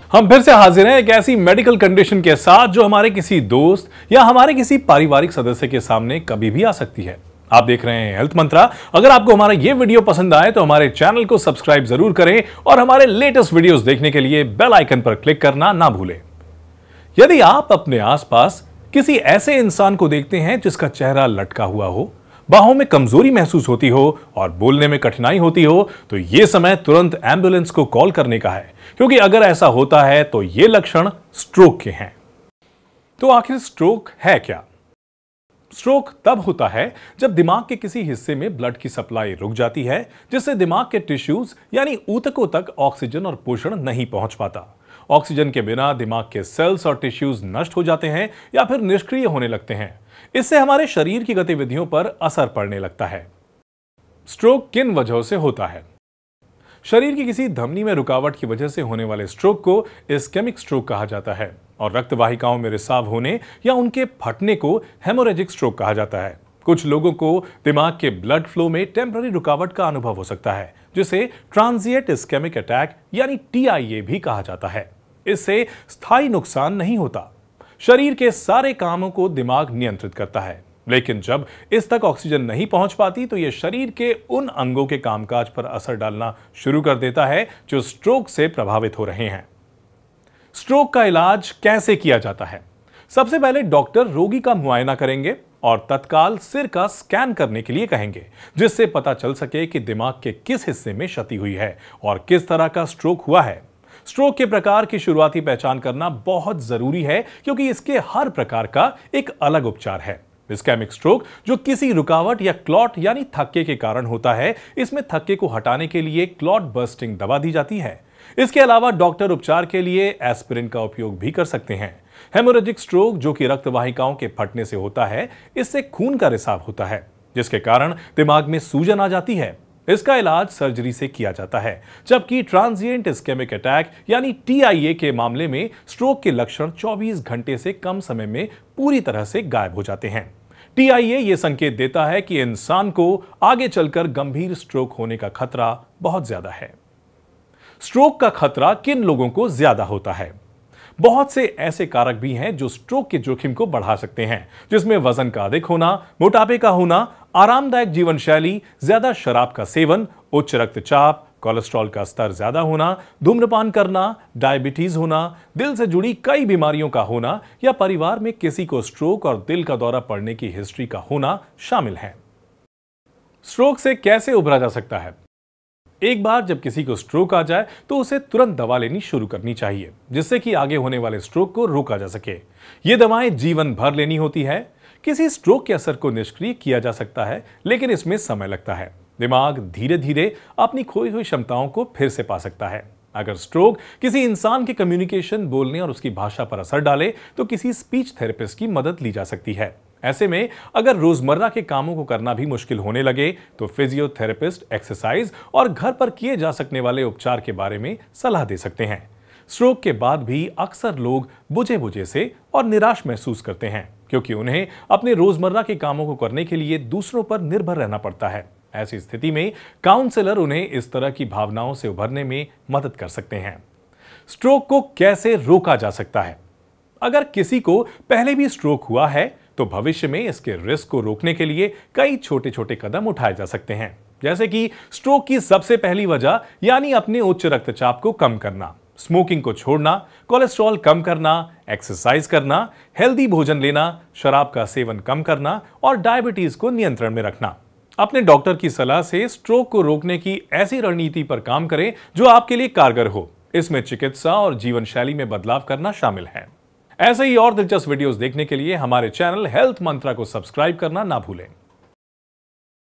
हम फिर से हाजिर हैं एक ऐसी मेडिकल कंडीशन के साथ जो हमारे किसी दोस्त या हमारे किसी पारिवारिक सदस्य के सामने कभी भी आ सकती है। आप देख रहे हैं हेल्थ मंत्रा। अगर आपको हमारा ये वीडियो पसंद आए तो हमारे चैनल को सब्सक्राइब जरूर करें और हमारे लेटेस्ट वीडियोस देखने के लिए बेल आइकन पर क्लिक करना ना भूलें। यदि आप अपने आसपास किसी ऐसे इंसान को देखते हैं जिसका चेहरा लटका हुआ हो, बाहों में कमजोरी महसूस होती हो और बोलने में कठिनाई होती हो, तो यह समय तुरंत एम्बुलेंस को कॉल करने का है, क्योंकि अगर ऐसा होता है तो ये लक्षण स्ट्रोक के हैं। तो आखिर स्ट्रोक है क्या? स्ट्रोक तब होता है जब दिमाग के किसी हिस्से में ब्लड की सप्लाई रुक जाती है, जिससे दिमाग के टिश्यूज यानी ऊतकों तक ऑक्सीजन और पोषण नहीं पहुंच पाता। ऑक्सीजन के बिना दिमाग के सेल्स और टिश्यूज नष्ट हो जाते हैं या फिर निष्क्रिय होने लगते हैं। इससे हमारे शरीर की गतिविधियों पर असर पड़ने लगता है। स्ट्रोक किन वजहों से होता है? शरीर की किसी धमनी में रुकावट की वजह से होने वाले स्ट्रोक को इस्केमिक स्ट्रोक कहा जाता है और रक्त वाहिकाओं में रिसाव होने या उनके फटने को हेमोरेजिक स्ट्रोक कहा जाता है। कुछ लोगों को दिमाग के ब्लड फ्लो में टेम्पररी रुकावट का अनुभव हो सकता है, जिसे ट्रांजिएंट इस्केमिक अटैक यानी TIA भी कहा जाता है। इससे स्थायी नुकसान नहीं होता। शरीर के सारे कामों को दिमाग नियंत्रित करता है, लेकिन जब इस तक ऑक्सीजन नहीं पहुंच पाती तो यह शरीर के उन अंगों के कामकाज पर असर डालना शुरू कर देता है जो स्ट्रोक से प्रभावित हो रहे हैं। स्ट्रोक का इलाज कैसे किया जाता है? सबसे पहले डॉक्टर रोगी का मुआयना करेंगे और तत्काल सिर का स्कैन करने के लिए कहेंगे, जिससे पता चल सके कि दिमाग के किस हिस्से में क्षति हुई है और किस तरह का स्ट्रोक हुआ है। स्ट्रोक के प्रकार की शुरुआती पहचान करना बहुत जरूरी है, क्योंकि इसके हर प्रकार का एक अलग उपचार है। इस्केमिक स्ट्रोक जो किसी रुकावट या क्लॉट यानी थक्के के कारण होता है, इसमें थक्के को हटाने के लिए क्लॉट बर्स्टिंग दवा दी जाती है। इसके अलावा डॉक्टर उपचार के लिए एस्पिरिन का उपयोग भी कर सकते हैं। हेमोरेजिक स्ट्रोक जो कि रक्त वाहिकाओं के फटने से होता है, इससे खून का रिसाव होता है, जिसके कारण दिमाग में सूजन आ जाती है। इसका इलाज सर्जरी से किया जाता है। जबकि ट्रांजिएंट इस्केमिक अटैक यानी TIA के मामले में स्ट्रोक के लक्षण 24 घंटे से कम समय में पूरी तरह से गायब हो जाते हैं। TIA यह संकेत देता है कि इंसान को आगे चलकर गंभीर स्ट्रोक होने का खतरा बहुत ज्यादा है। स्ट्रोक का खतरा किन लोगों को ज्यादा होता है? बहुत से ऐसे कारक भी हैं जो स्ट्रोक के जोखिम को बढ़ा सकते हैं, जिसमें वजन का अधिक होना, मोटापे का होना, आरामदायक जीवन शैली, ज्यादा शराब का सेवन, उच्च रक्तचाप, कोलेस्ट्रॉल का स्तर ज्यादा होना, धूम्रपान करना, डायबिटीज होना, दिल से जुड़ी कई बीमारियों का होना या परिवार में किसी को स्ट्रोक और दिल का दौरा पड़ने की हिस्ट्री का होना शामिल है। स्ट्रोक से कैसे उभरा जा सकता है? एक बार जब किसी को स्ट्रोक आ जाए तो उसे तुरंत दवा लेनी शुरू करनी चाहिए, जिससे कि आगे होने वाले स्ट्रोक को रोका जा सके। ये दवाएं जीवन भर लेनी होती है। किसी स्ट्रोक के असर को निष्क्रिय किया जा सकता है, लेकिन इसमें समय लगता है। दिमाग धीरे धीरे अपनी खोई हुई क्षमताओं को फिर से पा सकता है। अगर स्ट्रोक किसी इंसान के कम्युनिकेशन, बोलने और उसकी भाषा पर असर डाले तो किसी स्पीच थेरेपिस्ट की मदद ली जा सकती है। ऐसे में अगर रोजमर्रा के कामों को करना भी मुश्किल होने लगे तो फिजियोथेरेपिस्ट एक्सरसाइज और घर पर किए जा सकने वाले उपचार के बारे में सलाह दे सकते हैं। स्ट्रोक के बाद भी अक्सर लोग बुझे बुझे से और निराश महसूस करते हैं, क्योंकि उन्हें अपने रोजमर्रा के कामों को करने के लिए दूसरों पर निर्भर रहना पड़ता है। ऐसी स्थिति में काउंसलर उन्हें इस तरह की भावनाओं से उभरने में मदद कर सकते हैं। स्ट्रोक को कैसे रोका जा सकता है? अगर किसी को पहले भी स्ट्रोक हुआ है तो भविष्य में इसके रिस्क को रोकने के लिए कई छोटे छोटे कदम उठाए जा सकते हैं, जैसे कि स्ट्रोक की सबसे पहली वजह यानी अपने उच्च रक्तचाप को कम करना, स्मोकिंग को छोड़ना, कोलेस्ट्रॉल कम करना, एक्सरसाइज करना, हेल्दी भोजन लेना, शराब का सेवन कम करना और डायबिटीज को नियंत्रण में रखना। अपने डॉक्टर की सलाह से स्ट्रोक को रोकने की ऐसी रणनीति पर काम करें जो आपके लिए कारगर हो। इसमें चिकित्सा और जीवन शैली में बदलाव करना शामिल है। ऐसे ही और दिलचस्प वीडियोस देखने के लिए हमारे चैनल हेल्थ मंत्रा को सब्सक्राइब करना ना भूलें।